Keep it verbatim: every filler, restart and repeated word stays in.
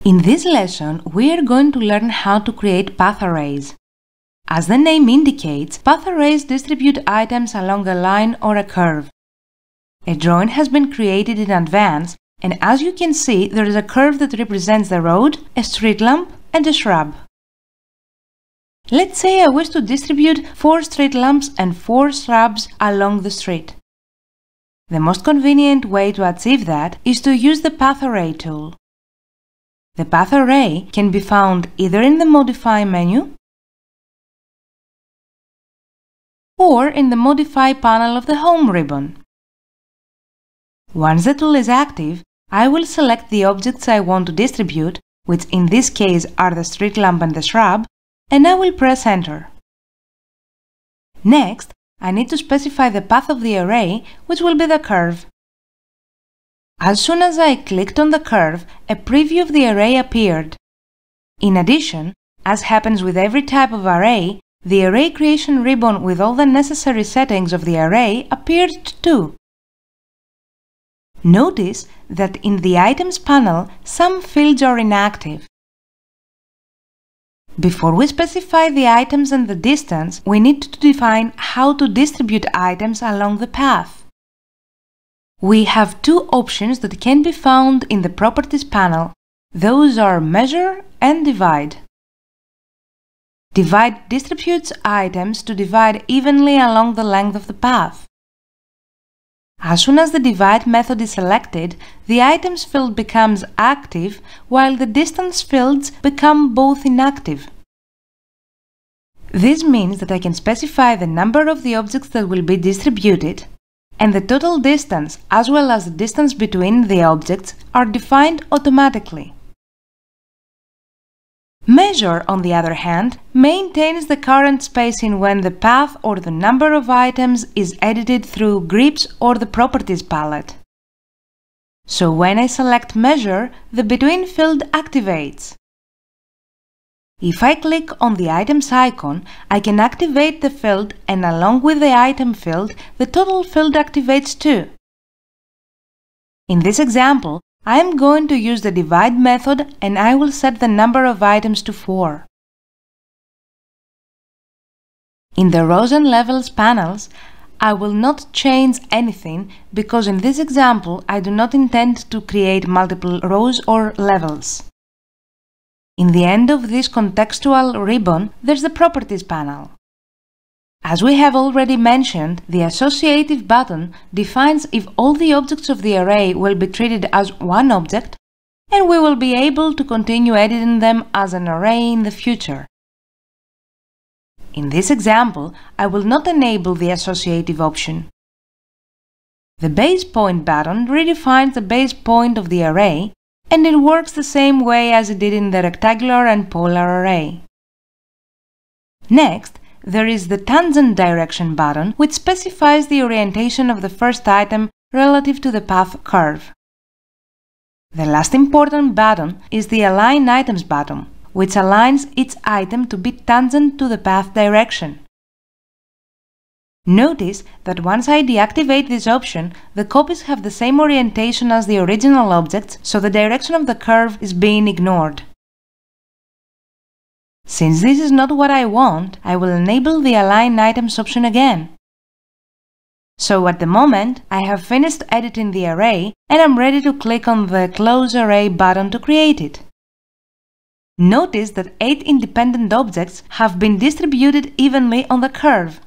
In this lesson, we are going to learn how to create path arrays. As the name indicates, path arrays distribute items along a line or a curve. A drawing has been created in advance, and as you can see, there is a curve that represents the road, a street lamp, and a shrub. Let's say I wish to distribute four street lamps and four shrubs along the street. The most convenient way to achieve that is to use the path array tool. The path array can be found either in the Modify menu or in the Modify panel of the Home ribbon. Once the tool is active, I will select the objects I want to distribute, which in this case are the street lamp and the shrub, and I will press Enter. Next, I need to specify the path of the array, which will be the curve. As soon as I clicked on the curve, a preview of the array appeared. In addition, as happens with every type of array, the Array Creation ribbon with all the necessary settings of the array appeared too. Notice that in the Items panel, some fields are inactive. Before we specify the items and the distance, we need to define how to distribute items along the path. We have two options that can be found in the Properties panel. Those are Measure and Divide. Divide distributes items to divide evenly along the length of the path. As soon as the Divide method is selected, the Items field becomes active, while the Distance fields become both inactive. This means that I can specify the number of the objects that will be distributed, and the total distance as well as the distance between the objects are defined automatically. Measure, on the other hand, maintains the current spacing when the path or the number of items is edited through Grips or the Properties palette. So when I select Measure, the Between field activates. If I click on the Items icon, I can activate the field, and along with the Item field, the Total field activates too. In this example, I am going to use the Divide method, and I will set the number of items to four. In the Rows and Levels panels, I will not change anything because in this example I do not intend to create multiple rows or levels. In the end of this contextual ribbon, there's the Properties panel. As we have already mentioned, the Associative button defines if all the objects of the array will be treated as one object, and we will be able to continue editing them as an array in the future. In this example, I will not enable the Associative option. The Base Point button redefines the base point of the array, and it works the same way as it did in the rectangular and polar array. Next, there is the Tangent Direction button, which specifies the orientation of the first item relative to the path curve. The last important button is the Align Items button, which aligns each item to be tangent to the path direction. Notice that once I deactivate this option, the copies have the same orientation as the original objects, so the direction of the curve is being ignored. Since this is not what I want, I will enable the Align Items option again. So at the moment, I have finished editing the array and I'm ready to click on the Close Array button to create it. Notice that eight independent objects have been distributed evenly on the curve.